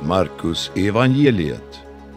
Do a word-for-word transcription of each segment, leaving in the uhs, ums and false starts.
Markus evangeliet.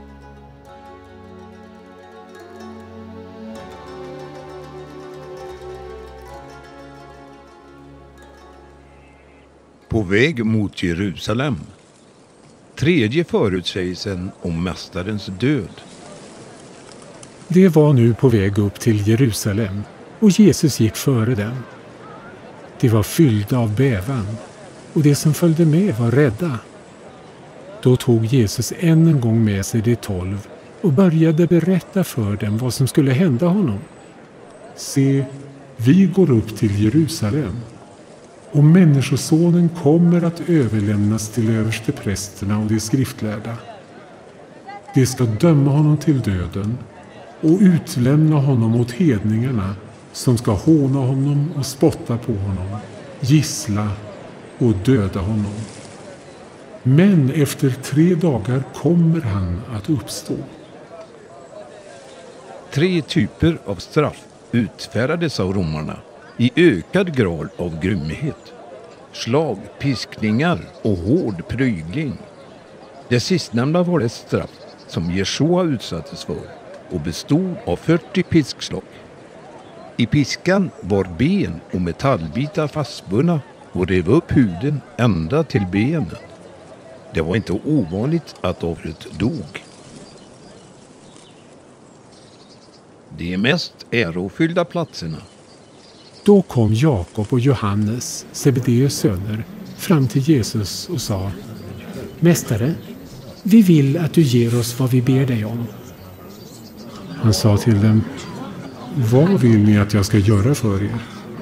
På väg mot Jerusalem. Tredje förutsägelsen om mästarens död. Det var nu på väg upp till Jerusalem, och Jesus gick före dem. De var fyllda av bävan, och de som följde med var rädda. Då tog Jesus än en gång med sig de tolv och började berätta för dem vad som skulle hända honom. Se, vi går upp till Jerusalem, och människosonen kommer att överlämnas till översteprästerna och de skriftlärda. De ska döma honom till döden och utlämna honom åt hedningarna, som ska håna honom och spotta på honom, gissla och döda honom. Men efter tre dagar kommer han att uppstå. Tre typer av straff utfärdades av romarna i ökad grad av grymhet. Slag, piskningar och hård prygling. Det sistnämnda var ett straff som Jesua utsattes för och bestod av fyrtio piskslag. I piskan var ben och metallbitar fastbundna och rev upp huden ända till benen. Det var inte ovanligt att offret dog. De mest ärofyllda platserna. Då kom Jakob och Johannes, Zebedeus söner, fram till Jesus och sa: Mästare, vi vill att du ger oss vad vi ber dig om. Han sa till dem: Vad vill ni att jag ska göra för er?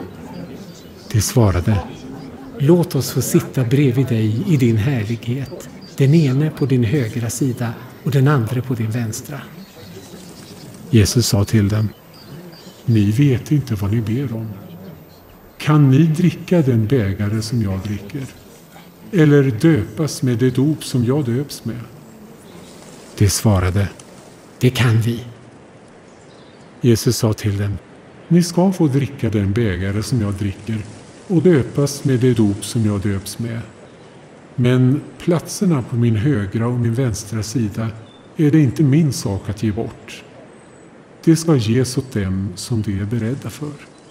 De svarade: Låt oss få sitta bredvid dig i din härlighet, den ene på din högra sida och den andra på din vänstra. Jesus sa till dem: Ni vet inte vad ni ber om. Kan ni dricka den bägare som jag dricker? Eller döpas med det dop som jag döps med? De svarade: Det kan vi. Jesus sa till dem: Ni ska få dricka den bägare som jag dricker och döpas med det dop som jag döps med. Men platserna på min högra och min vänstra sida är det inte min sak att ge bort. Det ska ges åt dem som de är beredda för.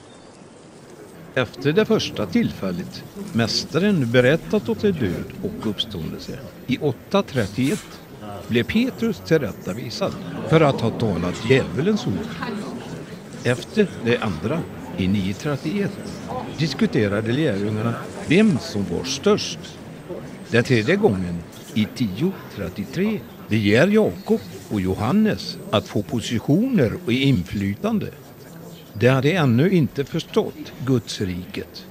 Efter det första tillfället mästaren berättat åt sin död och uppståndelse i åtta trettioett blev Petrus tillrättavisad för att ha talat djävulens ord. Efter det andra i nio trettioett diskuterade lärjungarna vem som var störst. Den tredje gången i tio trettiotre begär Jakob och Johannes att få positioner och inflytande. De hade ännu inte förstått Guds riket.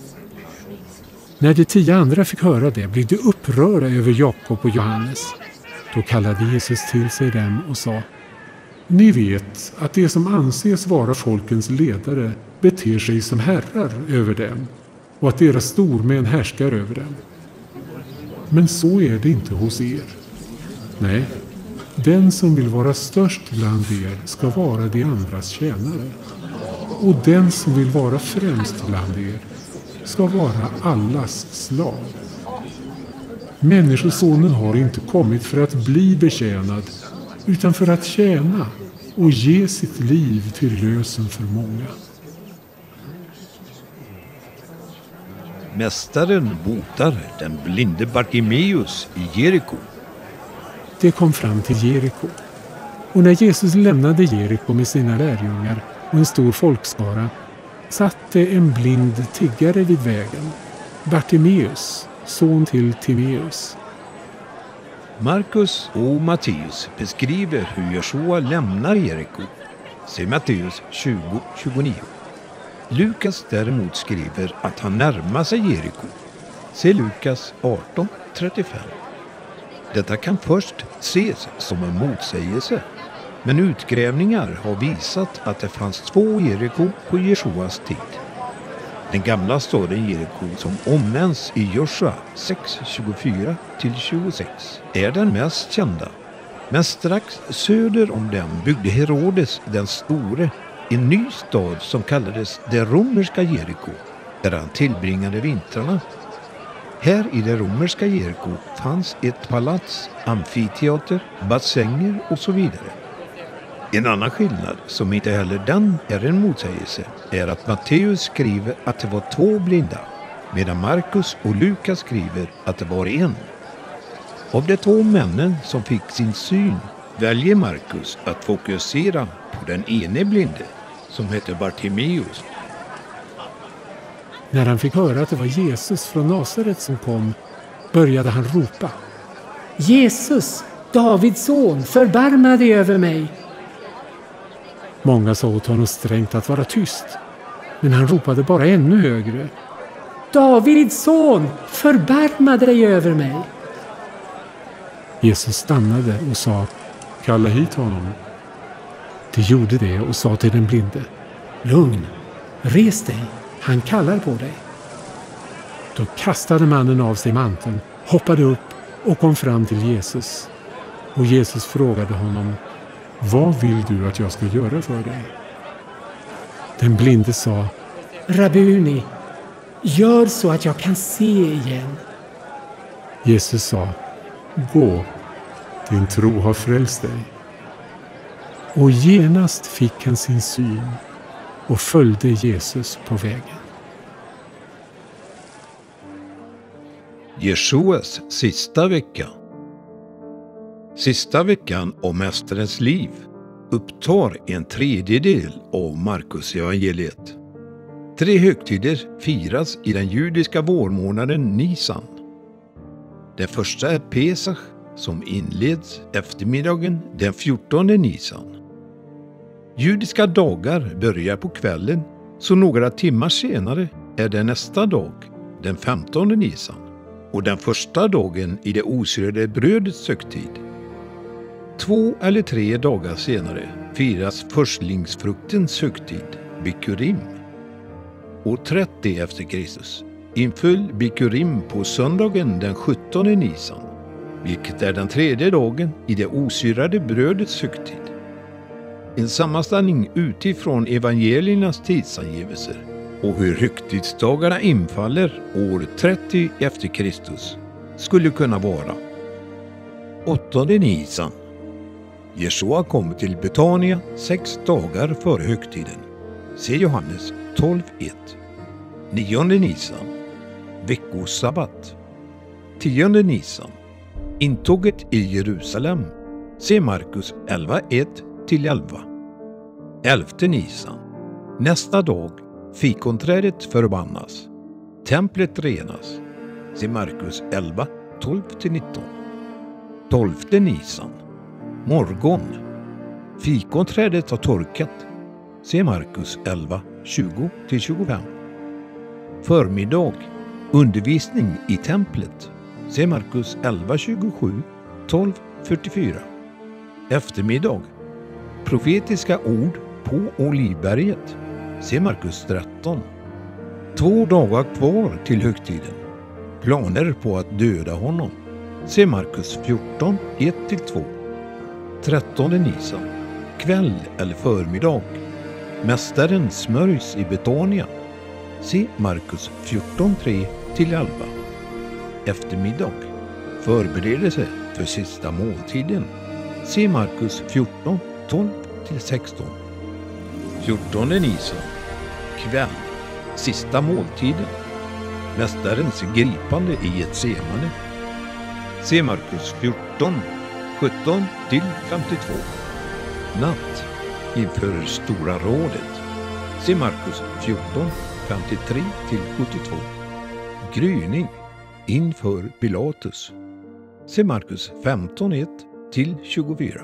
När de tio andra fick höra det blev de upprörda över Jakob och Johannes. Då kallade Jesus till sig dem och sa: Ni vet att de som anses vara folkens ledare beter sig som herrar över dem och att deras stormän härskar över dem. Men så är det inte hos er. Nej, den som vill vara störst bland er ska vara de andras tjänare. Och den som vill vara främst bland er ska vara allas slav. Människosonen har inte kommit för att bli betjänad, utan för att tjäna och ge sitt liv till lösen för många. Mästaren botar den blinde Bartimeus i Jeriko. Det kom fram till Jeriko. Och när Jesus lämnade Jeriko med sina lärjungar och en stor folkskara satte en blind tiggare vid vägen, Bartimeus, son till Timeus. Markus och Matteus beskriver hur Jesua lämnar Jeriko. Se Matteus tjugo tjugonio. Lukas däremot skriver att han närmar sig Jeriko. Se Lukas arton trettiofem. Detta kan först ses som en motsägelse, men utgrävningar har visat att det fanns två Jeriko på Jesuas tid. Den gamla staden Jeriko, som omnämns i Josua sex tjugofyra till tjugosex, är den mest kända. Men strax söder om den byggde Herodes den store en ny stad som kallades det romerska Jeriko, där han tillbringade vintrarna. Här i det romerska Jeriko fanns ett palats, amfiteater, bassänger och så vidare. En annan skillnad, som inte heller den är en motsägelse, är att Matteus skriver att det var två blinda, medan Markus och Lukas skriver att det var en. Av de två männen som fick sin syn väljer Markus att fokusera på den ene blinde, som heter Bartimeus. När han fick höra att det var Jesus från Nasaret som kom, började han ropa: Jesus, Davids son, förbarma dig över mig! Många sa åt honom strängt att vara tyst, men han ropade bara ännu högre: Davids son, förbarma dig över mig! Jesus stannade och sa: Kalla hit honom. De gjorde det och sa till den blinde: Lugn, res dig, han kallar på dig. Då kastade mannen av sig manteln, hoppade upp och kom fram till Jesus. Och Jesus frågade honom: Vad vill du att jag ska göra för dig? Den blinde sa: Rabbuni, gör så att jag kan se igen. Jesus sa: Gå, din tro har frälst dig. Och genast fick han sin syn och följde Jesus på vägen. Jeshuas sista vecka. Sista veckan av Mästarens liv upptar en tredjedel av Markus evangeliet. Tre högtider firas i den judiska vårmånaden Nisan. Den första är Pesach, som inleds eftermiddagen den fjortonde Nisan. Judiska dagar börjar på kvällen, så några timmar senare är det nästa dag, den femtonde Nisan, och den första dagen i det osyrade brödets högtid. Två eller tre dagar senare firas förstlingsfruktens högtid, Bikurim. År trettio efter Kristus inföll Bikurim på söndagen den sjuttonde Nisan, vilket är den tredje dagen i det osyrade brödets högtid. En sammanställning utifrån evangeliernas tidsangivelser och hur högtidsdagarna infaller år trettio efter Kristus skulle kunna vara: åttonde Nisan. Jeshua kommer till Betania sex dagar före högtiden. Se Johannes tolv ett. Nionde Nisan. Veckosabbat. Tionde Nisan. Intåget i Jerusalem. Se Markus elva ett till elva. Elfte Nisan. Nästa dag. Fikonträdet förbannas. Templet renas. Se Markus elva tolv till nitton. Tolfte Nisan. Morgon. Fikonträdet har torkat. Se Markus elva tjugo till tjugofem. Förmiddag. Undervisning i templet. Se Markus elva tjugosju tolv fyrtiofyra. Eftermiddag. Profetiska ord på Olivberget. Se Markus tretton. Två dagar kvar till högtiden. Planer på att döda honom. Se Markus fjorton ett till två. Trettonde Nisan. Kväll eller förmiddag. Mästaren smörjs i Betania. Se Markus fjorton tre till elva. Eftermiddag. Förberedelse för sista måltiden. Se Markus fjorton tolv till sexton. Fjortonde Nisan. Kväll. Sista måltiden. Mästarens gripande i Getsemane. Se Markus fjorton sjutton till femtiotvå. Natt inför Stora rådet. Se Markus fjorton femtiotre till sjuttiotvå. Gryning inför Pilatus. Se Markus femton ett till tjugofyra.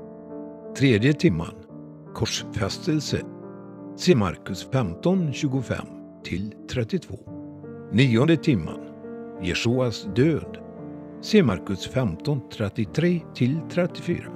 Tredje timman. Korsfästelse. Se Markus femton tjugofem till trettiotvå. Nionde timman. Jeshuas död. Se Markus femton trettiotre till trettiofyra.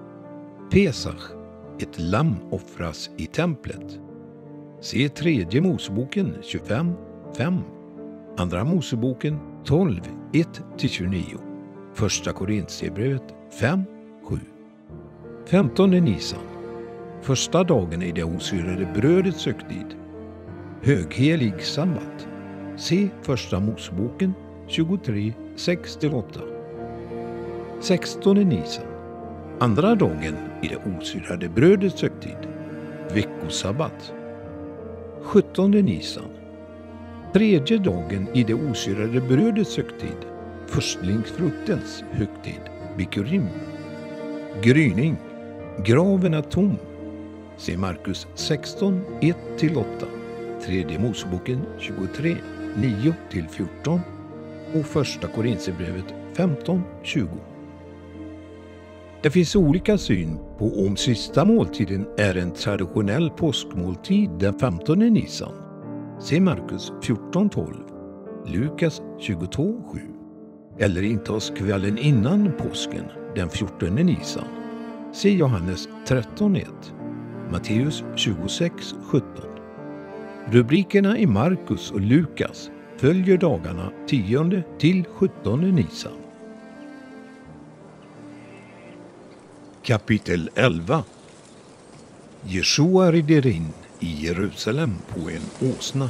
Pesach. Ett lamm offras i templet. Se tredje Moseboken tjugofem fem. Andra Moseboken tolv ett till tjugonio. Första Korintierbrevet fem sju. Femtonde Nisan. Första dagen i det osyrade brödets högtid. Höghelig sabbat. Se första Moseboken tjugotre sex till åtta. sextonde Nisan, andra dagen i det osyrade brödets högtid, veckosabbat. sjuttonde Nisan, tredje dagen i det osyrade brödets högtid, förstlingsfruktens högtid, Bikurim. Gryning, graven är tom. Se Markus sexton ett till åtta, tredje Moseboken tjugotre nio till fjorton och första Korinthierbrevet femton tjugo. Det finns olika syn på om sista måltiden är en traditionell påskmåltid den femtonde Nisan. Se Markus fjorton tolv, Lukas tjugotvå sju. Eller intas kvällen innan påsken den fjortonde Nisan. Se Johannes tretton ett, Matteus tjugosex sjutton. Rubrikerna i Markus och Lukas följer dagarna tionde till sjuttonde Nisan. Kapitel elva. Jesua rider in i Jerusalem på en åsna.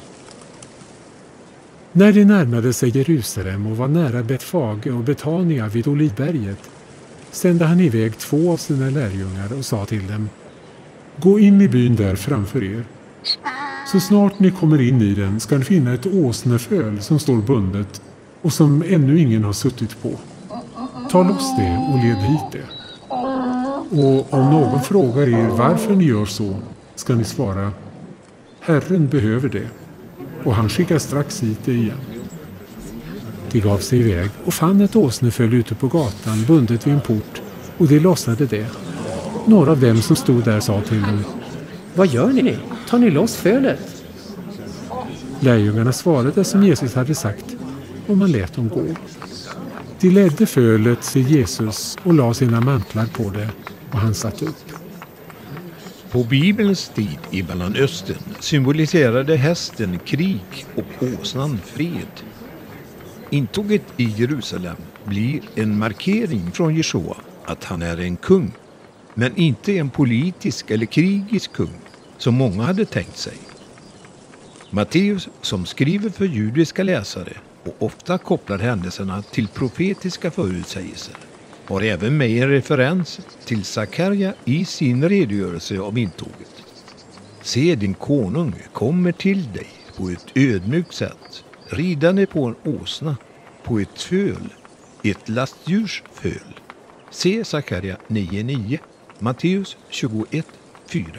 När de närmade sig Jerusalem och var nära Betfage och Betania vid Olivberget sände han iväg två av sina lärjungar och sa till dem: Gå in i byn där framför er. Så snart ni kommer in i den ska ni finna ett åsneföl som står bundet och som ännu ingen har suttit på. Ta loss det och led hit det. Och om någon frågar er varför ni gör så, ska ni svara: Herren behöver det, och han skickar strax hit det igen. De gav sig iväg och fann ett åsneföl ute på gatan bundet vid en port, och de lossade det. Några av dem som stod där sa till dem: Vad gör ni? Tar ni loss fölet? Lärjungarna svarade som Jesus hade sagt, och man lät dem gå. De ledde fölet till Jesus och la sina mantlar på det, och han satt upp. På Bibelns tid i Mellanöstern symboliserade hästen krig och åsnan fred. Intåget i Jerusalem blir en markering från Jesua att han är en kung, men inte en politisk eller krigisk kung som många hade tänkt sig. Matteus, som skriver för judiska läsare och ofta kopplar händelserna till profetiska förutsägelser, har även med en referens till Sakarja i sin redogörelse om intåget. Se, din konung kommer till dig på ett ödmjukt sätt, ridande på en åsna, på ett föl, ett lastdjurs föl. Se Sakarja nio nio, Matteus tjugoett fyra.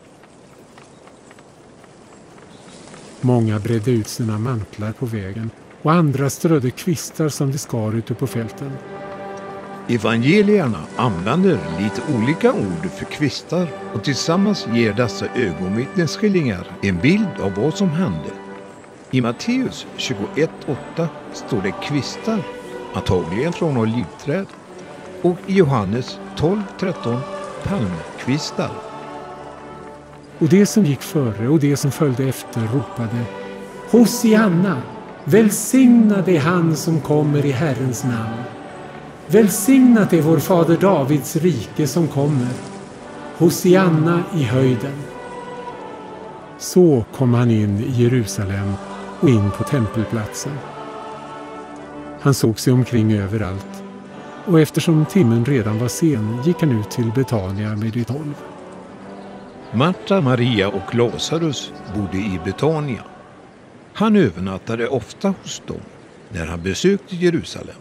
Många bredde ut sina mantlar på vägen, och andra strödde kvistar som de skar ute på fälten. Evangelierna använder lite olika ord för kvistar, och tillsammans ger dessa ögonvittnesskildringar en bild av vad som hände. I Matteus tjugoett åtta står det kvistar, antagligen från olivträd, och i Johannes tolv tretton palmkvistar. Och det som gick före och det som följde efter ropade: Hosianna, välsignad är han som kommer i Herrens namn. Välsignat är vår fader Davids rike som kommer. Hosianna i höjden. Så kom han in i Jerusalem och in på tempelplatsen. Han såg sig omkring överallt, och eftersom timmen redan var sen gick han ut till Betania med de tolv. Marta, Maria och Lazarus bodde i Betania. Han övernattade ofta hos dem när han besökte Jerusalem.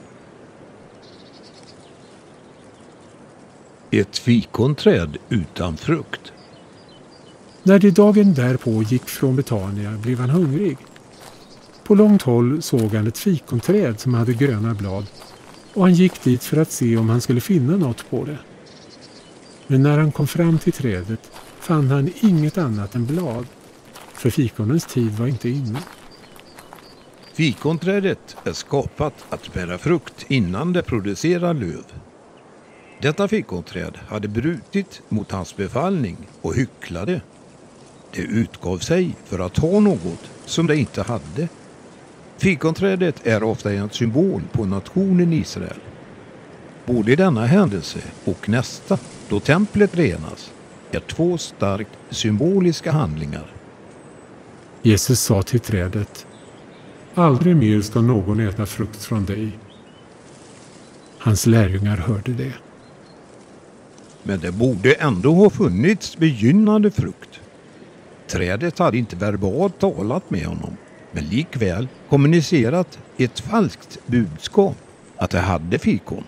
Ett fikonträd utan frukt. När de dagen därpå gick från Betania blev han hungrig. På långt håll såg han ett fikonträd som hade gröna blad, och han gick dit för att se om han skulle finna något på det. Men när han kom fram till trädet fann han inget annat än blad, för fikonens tid var inte inne. Fikonträdet är skapat att bära frukt innan det producerar löv. Detta fikonträd hade brutit mot hans befallning och hycklade. Det utgav sig för att ha något som det inte hade. Fikonträdet är ofta en symbol på nationen Israel. Både denna händelse och nästa, då templet renas, är två starkt symboliska handlingar. Jesus sa till trädet: aldrig mer ska någon äta frukt från dig. Hans lärjungar hörde det. Men det borde ändå ha funnits begynnande frukt. Trädet hade inte verbalt talat med honom, men likväl kommunicerat ett falskt budskap att det hade fikon.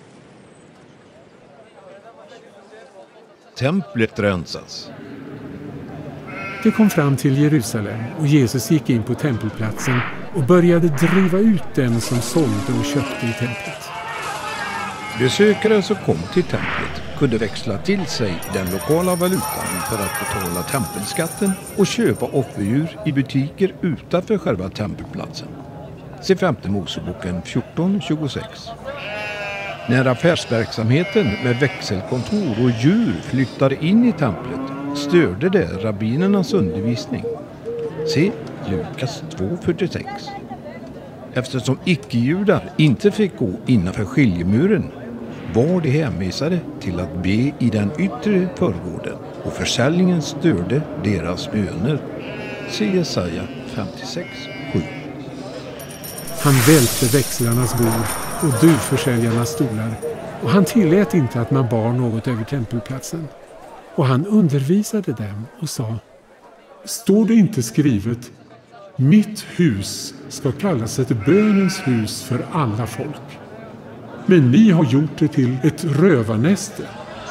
Templet rensas. Det kom fram till Jerusalem och Jesus gick in på tempelplatsen och började driva ut dem som sålde och köpte i templet. Besökare som kom till templet kunde växla till sig den lokala valutan för att betala tempelskatten och köpa offerdjur i butiker utanför själva tempelplatsen. Se femte Moseboken fjorton tjugosex. När affärsverksamheten med växelkontor och djur flyttade in i templet störde det rabbinernas undervisning. Se Lukas två fyrtiosex. Eftersom icke-judar inte fick gå innanför skiljemuren var de hänvisade till att be i den yttre förgården och försäljningen störde deras böner. Se Jesaja femtiosex sju. Han välte växlarnas bord och duvförsäljarnas stolar och han tillät inte att man bar något över tempelplatsen. Och han undervisade dem och sa: står det inte skrivet, mitt hus ska kallas ett bönens hus för alla folk. Men ni har gjort det till ett rövarnäste.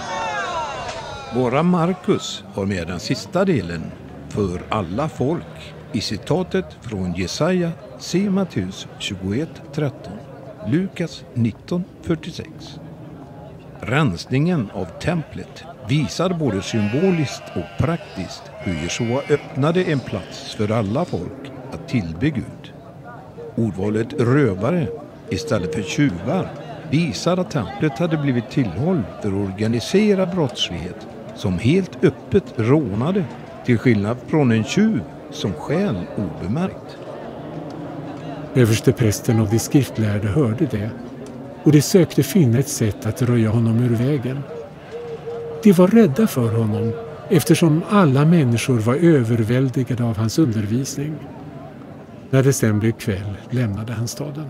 Våra Markus har med den sista delen för alla folk i citatet från Jesaja, se Matteus tjugoett tretton, Lukas nitton fyrtiosex. Rensningen av templet visar både symboliskt och praktiskt hur Jesua öppnade en plats för alla folk att tillbe Gud. Ordvalet rövare istället för tjuvar visar att templet hade blivit tillhåll för organiserad brottslighet som helt öppet rånade, till skillnad från en tjuv som stjäl obemärkt. Översteprästen och de skriftlärde hörde det och de sökte finna ett sätt att röja honom ur vägen. De var rädda för honom eftersom alla människor var överväldigade av hans undervisning. När det sen blev kväll lämnade han staden.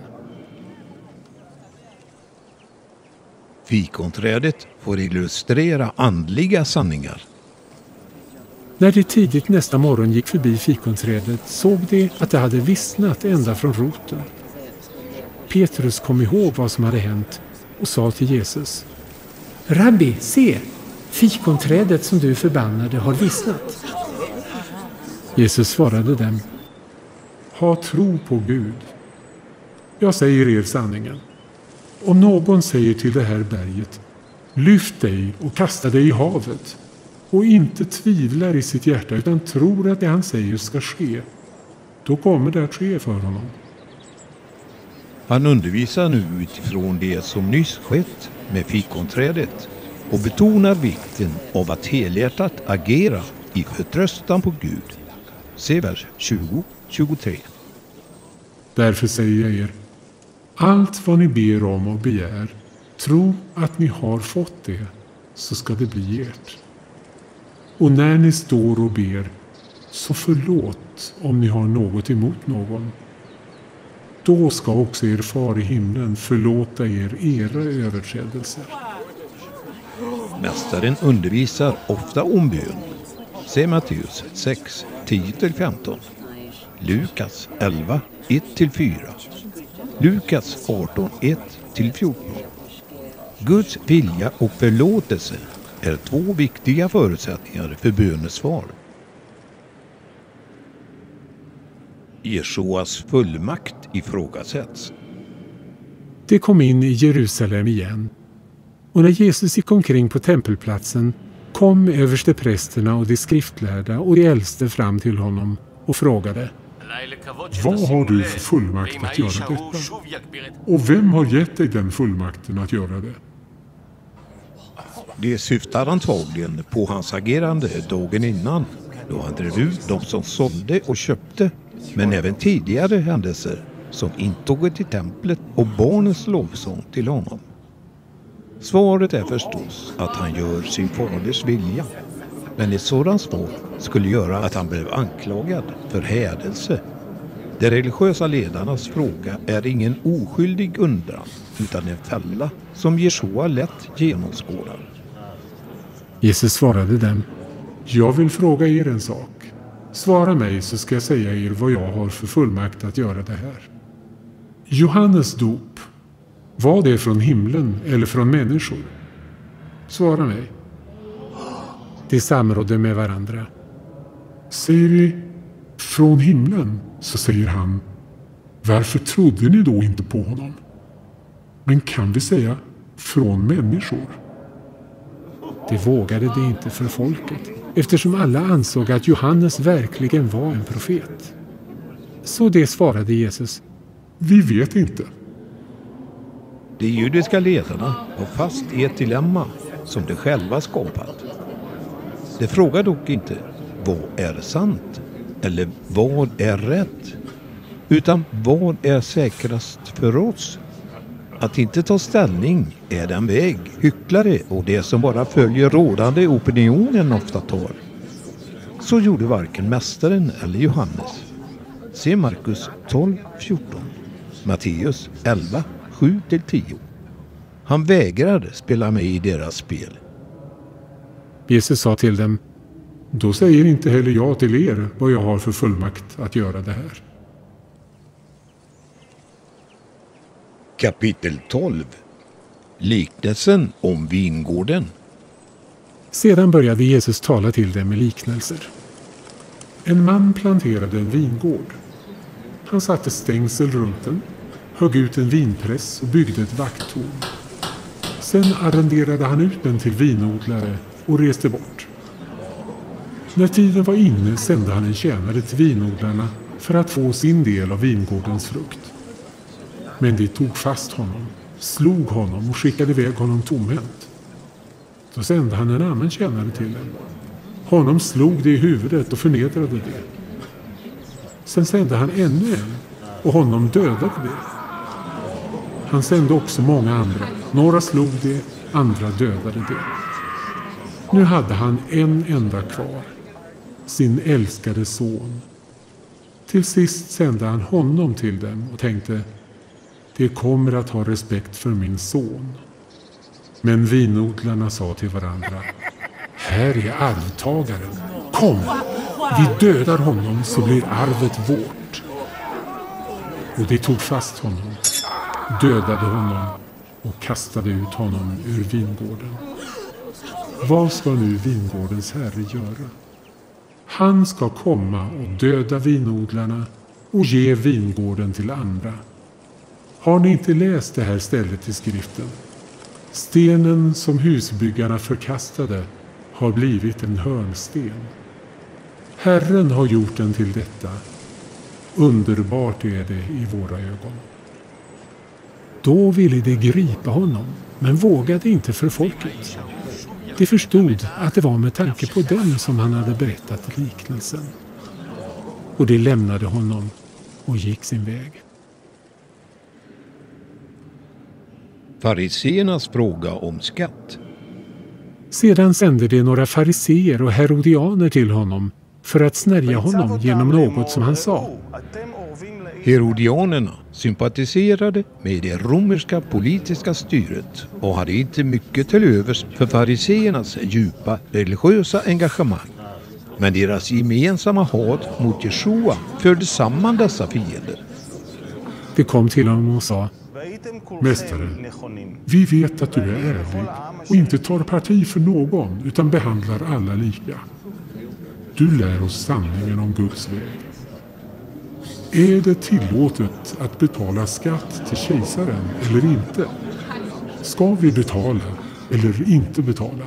Fikonträdet får illustrera andliga sanningar. När de tidigt nästa morgon gick förbi fikonträdet såg de att det hade vissnat ända från roten. Petrus kom ihåg vad som hade hänt och sa till Jesus: Rabbi, se! Fikonträdet som du förbannade har vissnat. Jesus svarade dem: ha tro på Gud. Jag säger er sanningen. Om någon säger till det här berget, lyft dig och kasta dig i havet, och inte tvivlar i sitt hjärta utan tror att det han säger ska ske, då kommer det att ske för honom. Han undervisar nu utifrån det som nyss skett med fikonträdet och betonar vikten av att helhjärtat agera i förtröstan på Gud. Se vers tjugo tjugotre. Därför säger jag er, allt vad ni ber om och begär, tro att ni har fått det, så ska det bli ert. Och när ni står och ber, så förlåt om ni har något emot någon. Då ska också er far i himlen förlåta er era överträdelser. Mästaren undervisar ofta om bön. Se Matteus sex tio till femton, Lukas elva ett till fyra, Lukas arton ett till fjorton. Guds vilja och förlåtelse är två viktiga förutsättningar för bönesvar. Jesuas fullmakt ifrågasätts. Det kom in i Jerusalem igen. Och när Jesus gick omkring på tempelplatsen kom översteprästerna och de skriftlärda och de äldste fram till honom och frågade: vad har du för fullmakt att göra detta? Och vem har gett dig den fullmakten att göra det? Det syftar antagligen på hans agerande dagen innan, då han drev ut de som sålde och köpte, men även tidigare händelser som intåget i templet och barnens lovsång till honom. Svaret är förstås att han gör sin faders vilja, men ett sådant svar skulle göra att han blev anklagad för hädelse. De religiösa ledarnas fråga är ingen oskyldig undran utan en fälla som Jesua lätt genomskådar. Jesus svarade dem: Jag vill fråga er en sak. Svara mig så ska jag säga er vad jag har för fullmakt att göra det här. Johannes dop, var det från himlen eller från människor? Svara mig. De samrådde med varandra. Säger vi från himlen, så säger han: varför trodde ni då inte på honom? Men kan vi säga från människor? Det vågade det inte för folket, eftersom alla ansåg att Johannes verkligen var en profet. Så det svarade Jesus: vi vet inte. De judiska ledarna var fast i ett dilemma som de själva skapat. De frågar dock inte vad är sant eller vad är rätt, utan vad är säkrast för oss. Att inte ta ställning är den väg hycklare och det som bara följer rådande opinionen ofta tar. Så gjorde varken mästaren eller Johannes. Se Markus tolv fjorton, Matteus elva sju till tio. Han vägrade spela med i deras spel. Jesus sa till dem: då säger inte heller jag till er vad jag har för fullmakt att göra det här. Kapitel tolv. Liknelsen om vingården. Sedan började Jesus tala till dem med liknelser. En man planterade en vingård. Han satte stängsel runt den, högg ut en vinpress och byggde ett vakttorn. Sen arrenderade han ut den till vinodlare och reste bort. När tiden var inne sände han en tjänare till vinodlarna för att få sin del av vingårdens frukt. Men de tog fast honom, slog honom och skickade iväg honom tomhänt. Då sände han en annan tjänare till dem. Honom slog de i huvudet och förnedrade det. Sen sände han ännu en och honom dödade det. Han sände också många andra. Några slog det, andra dödade det. Nu hade han en enda kvar, sin älskade son. Till sist sände han honom till dem och tänkte: de kommer att ha respekt för min son. Men vinodlarna sa till varandra: här är arvtagaren. Kom, vi dödar honom så blir arvet vårt. Och de tog fast honom, dödade honom och kastade ut honom ur vingården. Vad ska nu vingårdens herre göra? Han ska komma och döda vinodlarna och ge vingården till andra. Har ni inte läst det här stället i skriften? Stenen som husbyggarna förkastade har blivit en hörnsten. Herren har gjort den till detta. Underbart är det i våra ögon. Då ville de gripa honom, men vågade inte för folket. De förstod att det var med tanke på dem som han hade berättat liknelsen. Och de lämnade honom och gick sin väg. Fariseernas fråga om skatt. Sedan sände de några fariseer och herodianer till honom för att snärja honom genom något som han sa. Herodianerna sympatiserade med det romerska politiska styret och hade inte mycket till övers för fariseernas djupa religiösa engagemang. Men deras gemensamma hat mot Jesua förde samman dessa fiender. De kom till honom och sa: Mästare, vi vet att du är ärlig och inte tar parti för någon utan behandlar alla lika. Du lär oss sanningen om Guds väg. Är det tillåtet att betala skatt till kejsaren eller inte? Ska vi betala eller inte betala?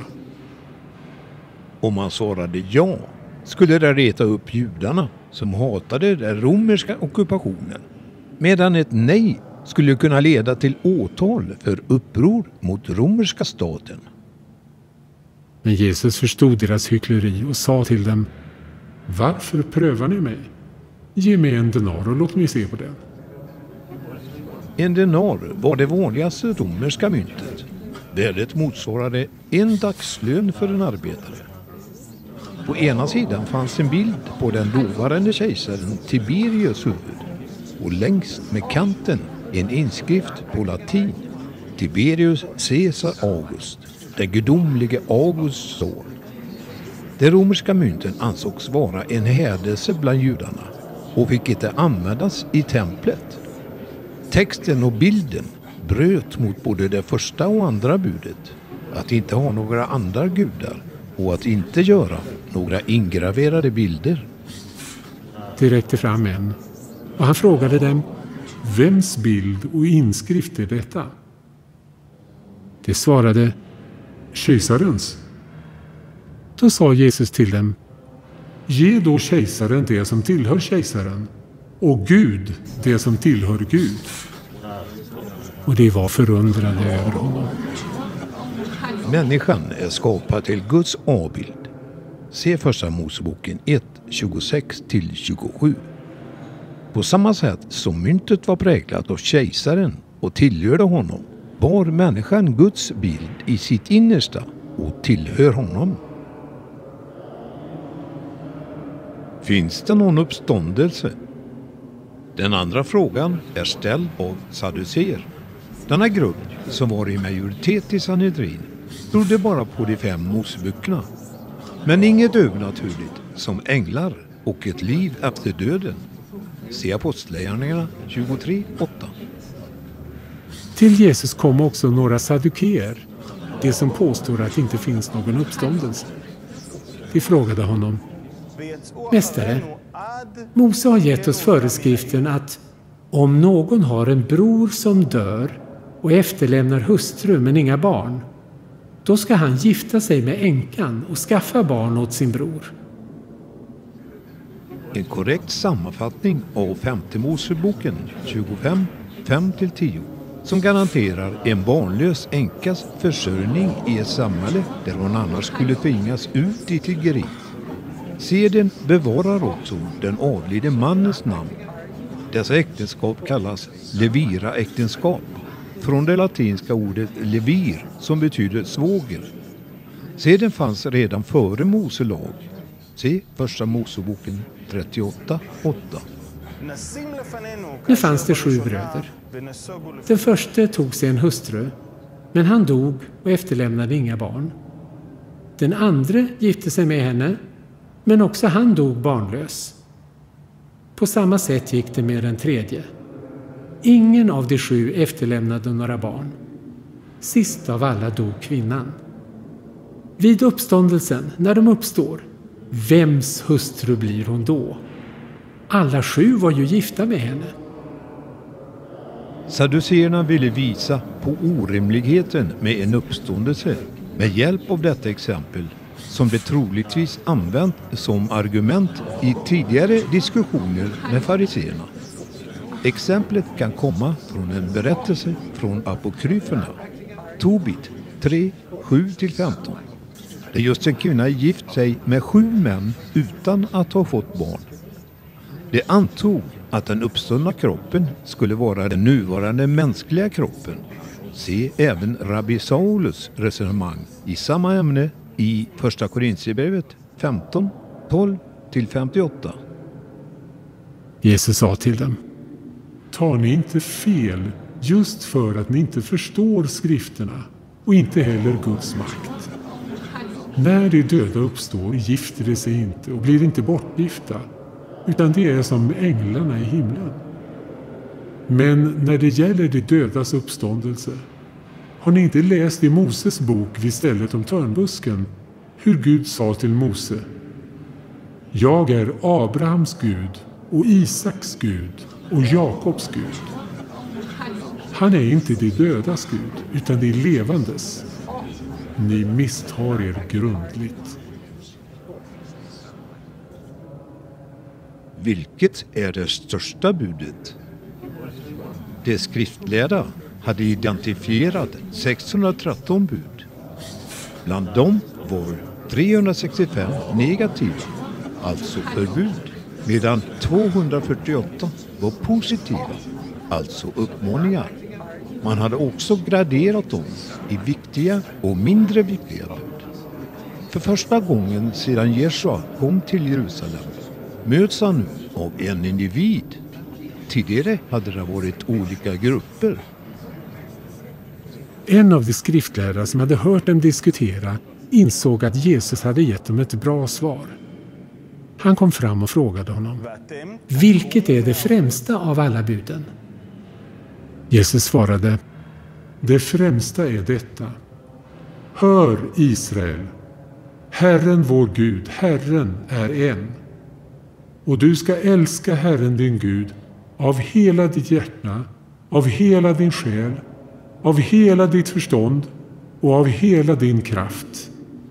Om man svarade ja, skulle det reta upp judarna som hatade den romerska ockupationen. Medan ett nej skulle kunna leda till åtal för uppror mot romerska staten. Men Jesus förstod deras hyckleri och sa till dem: varför prövar ni mig? Ge mig en denar och låt mig se på den. En denar var det vanligaste romerska myntet. Värdet motsvarade en dagslön för en arbetare. På ena sidan fanns en bild på den dåvarande kejsaren Tiberius huvud och längst med kanten en inskrift på latin: Tiberius Caesar August, den gudomlige Augusts son. De romerska mynten ansågs vara en hädelse bland judarna och fick inte användas i templet. Texten och bilden bröt mot både det första och andra budet, att inte ha några andra gudar och att inte göra några ingraverade bilder. Det räckte fram en, och han frågade dem: vems bild och inskrift är detta? De svarade: kejsarens. Då sa Jesus till dem: ge då kejsaren det som tillhör kejsaren, och Gud det som tillhör Gud. Och de var förundrade över honom. Människan är skapad till Guds avbild. Se första Moseboken ett, tjugosex till tjugosju. På samma sätt som myntet var präglat av kejsaren och tillhörde honom, var människan Guds bild i sitt innersta och tillhör honom. Finns det någon uppståndelse? Den andra frågan är ställd av sadduceer. Denna grupp, som var i majoritet i Sanhedrin, trodde bara på de fem Moseböckerna. Men inget övernaturligt som änglar och ett liv efter döden. Se Apostlagärningarna tjugotre åtta. Till Jesus kom också några saddukeer, de som påstår att det inte finns någon uppståndelse. De frågade honom: mästare, Mose har gett oss föreskriften att om någon har en bror som dör och efterlämnar hustru men inga barn, då ska han gifta sig med änkan och skaffa barn åt sin bror. En korrekt sammanfattning av femte Moseboken tjugofem, fem till tio, som garanterar en barnlös änkas försörjning i ett samhälle där hon annars skulle tvingas ut i tiggeri. Seden bevarar också den avlidne mannens namn. Dessa äktenskap kallas levira-äktenskap, från det latinska ordet levir som betyder svåger. Seden fanns redan före Mose lag. Se första Moseboken trettioåtta åtta. Nu fanns det sju bröder. Den första tog sig en hustru, men han dog och efterlämnade inga barn. Den andra gifte sig med henne, men också han dog barnlös. På samma sätt gick det med den tredje. Ingen av de sju efterlämnade några barn. Sist av alla dog kvinnan. Vid uppståndelsen, när de uppstår, vems hustru blir hon då? Alla sju var ju gifta med henne. Sadduceerna ville visa på orimligheten med en uppståndelse med hjälp av detta exempel, som de troligtvis använt som argument i tidigare diskussioner med fariseerna. Exemplet kan komma från en berättelse från apokryferna, Tobit tre, sju till femton. Där just en kvinna gift sig med sju män utan att ha fått barn. Det antog att den uppståndna kroppen skulle vara den nuvarande mänskliga kroppen. Se även Rabbi Saulus resonemang i samma ämne i första Korintierbrevet femton, tolv till femtioåtta. Jesus sa till dem: tar ni inte fel just för att ni inte förstår skrifterna och inte heller Guds makt? När de döda uppstår gifter de sig inte och blir inte bortgifta, utan det är som änglarna i himlen. Men när det gäller de dödas uppståndelse, har ni inte läst i Moses bok vid stället om törnbusken hur Gud sa till Mose: jag är Abrahams Gud och Isaks Gud och Jakobs Gud. Han är inte de dödas Gud, utan de levandes. Ni misstar er grundligt. Vilket är det största budet? De skriftlärda hade identifierat sexhundratretton bud. Bland dem var trehundrasextiofem negativa, alltså förbud, medan tvåhundrafyrtioåtta var positiva, alltså uppmaningar. Man hade också graderat dem i viktiga och mindre viktiga bud. För första gången sedan Jesua kom till Jerusalem möts han nu av en individ. Tidigare hade det varit olika grupper. En av de skriftlärare som hade hört dem diskutera insåg att Jesus hade gett dem ett bra svar. Han kom fram och frågade honom: vilket är det främsta av alla buden? Jesus svarade: det främsta är detta. Hör, Israel, Herren vår Gud, Herren är en. Och du ska älska Herren din Gud av hela ditt hjärta, av hela din själ, av hela ditt förstånd och av hela din kraft.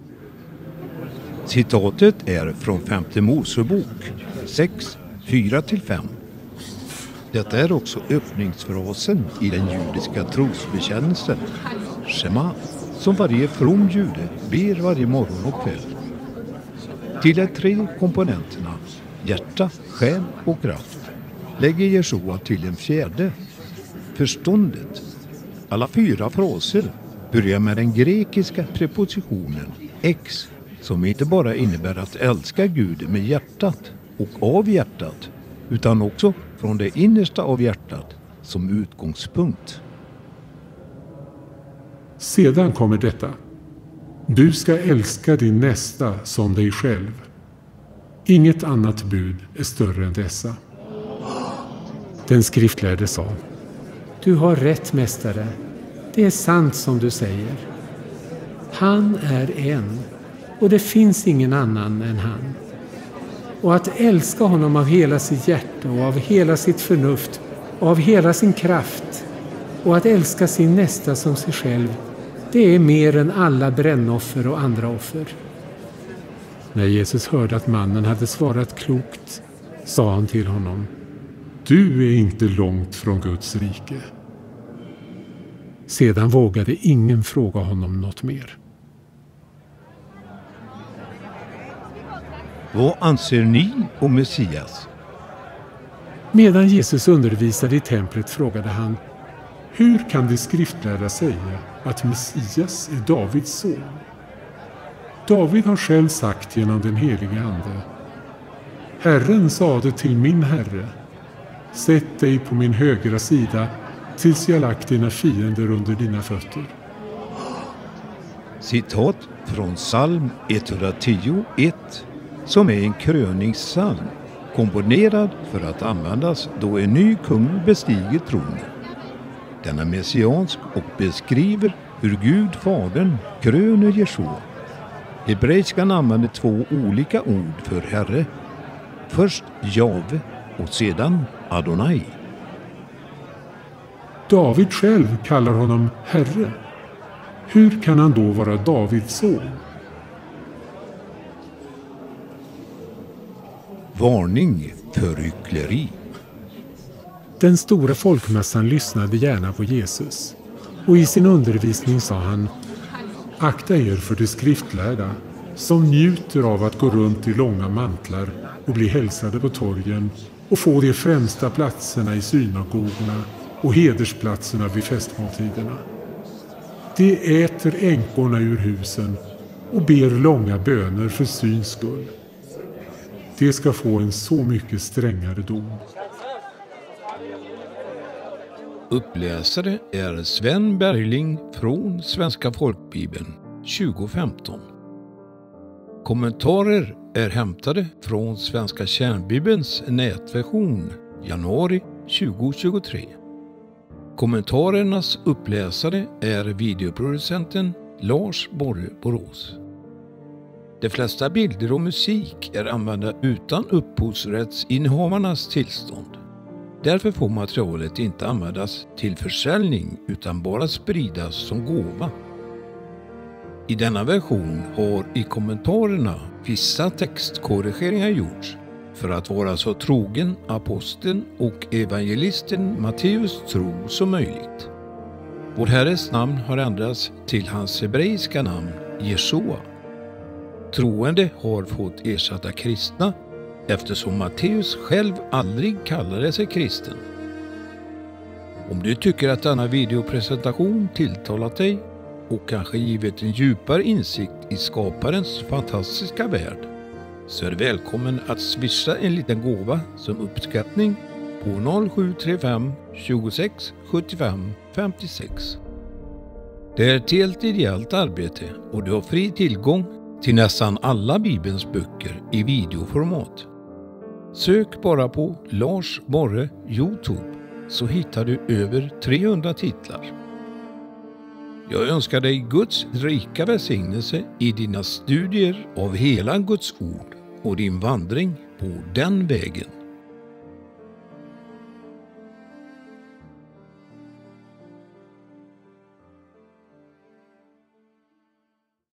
Citatet är från femte Mosebok sex, fyra till fem. Detta är också öppningsfrasen i den judiska trosbekännelsen, Shema, som varje from jude ber varje morgon och kväll. Till de tre komponenterna, hjärta, själ och kraft, lägger Jeshua till en fjärde, förståndet. Alla fyra fraser börjar med den grekiska prepositionen ex, som inte bara innebär att älska Gud med hjärtat och av hjärtat, utan också från det innersta av hjärtat som utgångspunkt. Sedan kommer detta: du ska älska din nästa som dig själv. Inget annat bud är större än dessa. Den skriftlärde sa: du har rätt, mästare. Det är sant som du säger. Han är en, och det finns ingen annan än han. Och att älska honom av hela sitt hjärta och av hela sitt förnuft och av hela sin kraft och att älska sin nästa som sig själv, det är mer än alla brännoffer och andra offer. När Jesus hörde att mannen hade svarat klokt, sa han till honom: du är inte långt från Guds rike. Sedan vågade ingen fråga honom något mer. Vad anser ni om Messias? Medan Jesus undervisade i templet frågade han: hur kan de skriftlärda säga att Messias är Davids son? David har själv sagt genom den helige ande: Herren sade till min herre: sätt dig på min högra sida tills jag lagt dina fiender under dina fötter. Citat från psalm etthundratio ett, som är en kröningspsalm komponerad för att användas då en ny kung bestiger tronen. Den är messiansk och beskriver hur Gud fadern kröner Jeshua. Hebreiskan använder två olika ord för herre. Först Jave och sedan Adonai. David själv kallar honom herre. Hur kan han då vara Davids son? Varning för hyckleri. Den stora folkmassan lyssnade gärna på Jesus, och i sin undervisning sa han: akta er för de skriftlärda som njuter av att gå runt i långa mantlar och bli hälsade på torgen och få de främsta platserna i synagogorna och hedersplatserna vid festmåltiderna. De äter änkorna ur husen och ber långa böner för syns skull. De ska få en så mycket strängare dom. Uppläsare är Sven Bergling från Svenska folkbibeln tjugo femton. Kommentarer är hämtade från Svenska kärnbibelns nätversion januari tjugo tjugotre. Kommentarernas uppläsare är videoproducenten Lars Borre Borås. De flesta bilder och musik är använda utan upphovsrättsinnehavarnas tillstånd. Därför får materialet inte användas till försäljning utan bara spridas som gåva. I denna version har i kommentarerna vissa textkorrigeringar gjorts för att vara så trogen aposteln och evangelisten Matteus tro som möjligt. Vår Herres namn har ändrats till hans hebreiska namn Jeshua. Troende har fått ersätta kristna eftersom Matteus själv aldrig kallade sig kristen. Om du tycker att denna videopresentation tilltalat dig och kanske givit en djupare insikt i skaparens fantastiska värld, så är du välkommen att swisha en liten gåva som uppskattning på noll sju tre fem tjugosex sjuttiofem femtiosex. Det är ett helt ideellt arbete och du har fri tillgång till nästan alla Bibelns böcker i videoformat. Sök bara på Lars Borre YouTube så hittar du över trehundra titlar. Jag önskar dig Guds rika välsignelse i dina studier av hela Guds ord och din vandring på den vägen.